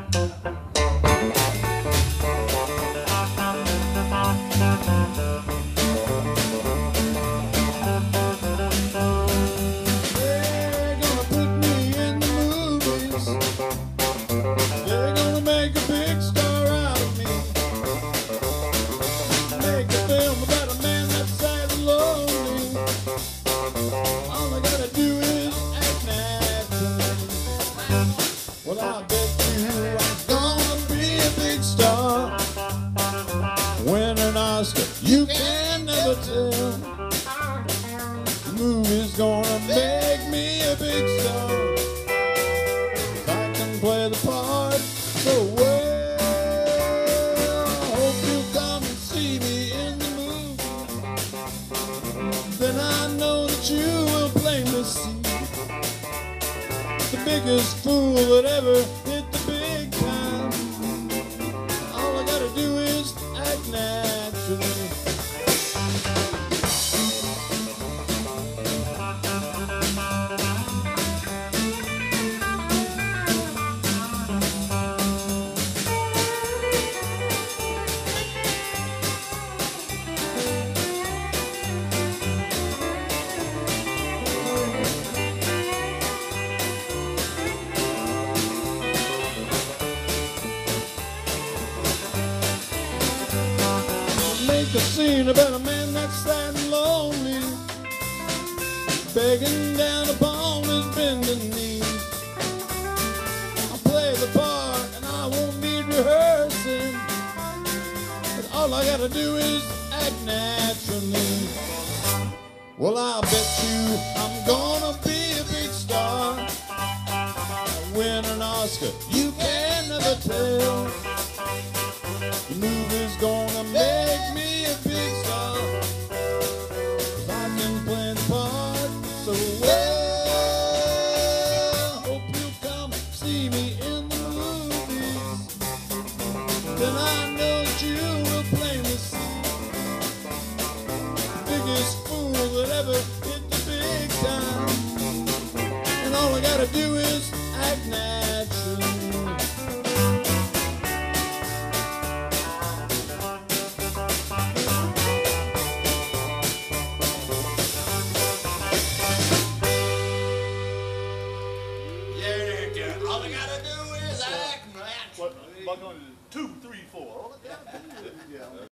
Well, I bet you I'm gonna be a big star, win an Oscar, you can never tell. The movie's gonna make me a big star, 'cause I can play the part so well. I hope you come and see me in the movie, then I know that you will plainly see the biggest fool that ever hit the big time. All I gotta do is act naturally. Make a scene about a man that's sad and lonely, begging down upon his bending knees. I'll play the part and I won't need rehearsing, but all I gotta do is act naturally. Well, I'll bet you I'm gonna be a big star, win an Oscar, you can never tell. The movie's gonna make me a big star, 'cause I can play the part so well. Hope you'll come see me in the movies, then I know that you will plainly see the biggest fool that ever hit the big time. And all I gotta do is